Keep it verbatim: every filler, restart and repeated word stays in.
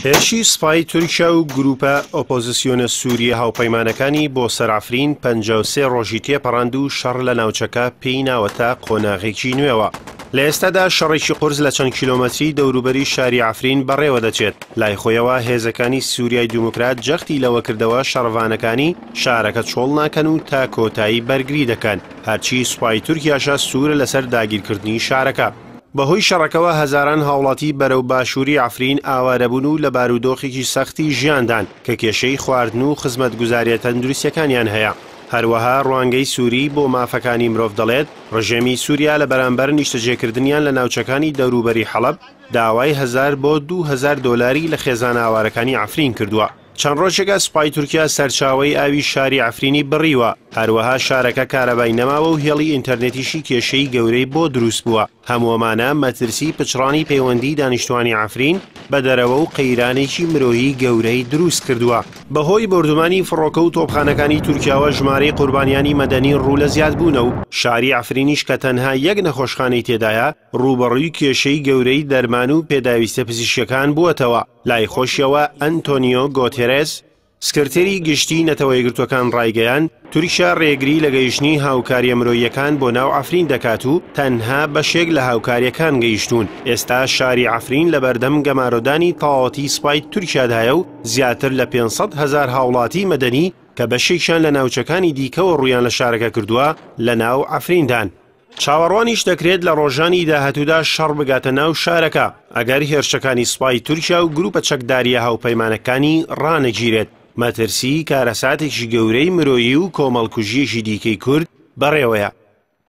هێرشی سوپای تورکیا و گروپە ئۆپۆزیسیۆنە سووریە هاوپەیمانەکانی بۆ سەرعەفرین پەنجا و سێ ڕۆژی تێپەڕاند و شەڕ لە ناوچەکە پێی ناوەتە قۆناغێکی نوێوە. لە ئێستادا شەڕێکی قورس لە چەند کیلۆمەتری دەوروبەری شاری عەفرین بەڕێوە دەچێت. لای خۆیەوە هێزەکانی سووریای دیموکرات جەختی لەوە کردەوە شەڕڤانەکانی شارەکە چۆڵ ناکەن و تا کۆتایی بەرگری دەکەن، هەرچی سوپای تورکیاشە سوورە لەسەر داگیرکردنی شارەکە. بەهۆی شەڕەکەوە هەزاران هاوڵاتی بەرەو باشووری عەفرین ئاوارەبوون و لە بارودۆخێکی سەختی ژیاندان کە کێشەی خواردن و خزمەتگوزاریە تەندروستیەکانیان هەیە. هەروەها ڕوانگەی سووری بۆ مافەکانی مرۆڤ دەڵێت ڕژێمی سووریا لە بەرامبەر نیشتەجێکردنیان لە ناوچەکانی دەوروبەری حەڵەب داوای هەزار بۆ دوو هەزار دۆلاری لە خێزانە ئاوارەکانی عەفرین کردووە. چەند ڕۆژێکە سوپای تورکیا سەرچاوەی ئاوی شاری عەفرینی بڕیوە، هەروەها شارەکە کارەبای نەماوە و هێڵی ئینتەرنێتیشی کێشەی گەورەی بۆ دروست بووە. هەمووەمانە مەترسی پچڕانی پەیوەندی دانیشتوانی عەفرین بە دەرەوە و قەیرانێکی مرۆیی گەورەی دروست کردووە. بەهۆی بردومانی فڕۆکە و تۆپخانەکانی تورکیاوە ژمارەی قوربانیانی مەدەنی ڕوو لە زیاد بوونە و شاری عەفرینیش کە تەنها یەک نەخۆشخانەی تێدایە ڕووبەڕووی کێشەی گەورەی دەرمان و پێداویستە پزیشکیەکان بووەتەوە. لای خۆشیەوە ئەنتۆنیۆ گۆتێرێس سکرتێری گشتی نەتەوە یەکگرتوەکان ڕایگەیان تورکیا ڕێگری لە گەیشتنی هاوکاریە مرۆییەکان بۆ ناو عەفرین دەکات و تەنها بەشێک لە هاوکاریەکان گەیشتون. ئێستا شاری عەفرین لە بەردەم گەمارۆدانی تەواوەتی سوپای تورکیادایە و زیاتر لە پێنج هەزار هاوڵاتی مەدەنی کە بەشێکیان لە ناوچەکانی دیکەوە ڕوویان لە شارەکە کردووە لە ناو عەفریندان. چاوەڕوانیش دەکرێت لە ڕۆژانی داهاتوودا شەڕ بگاتە ناو شارەکە ئەگەر هێرشەکانی سوپای تورکیا و گروپە چەکداریە هاوپەیمانەکانی ڕانەگیرێت. مەترسی کارەساتێکی گەورەی مرۆیی و کۆمەڵکوژیەکی دیکەی کورد بەڕێوەیە.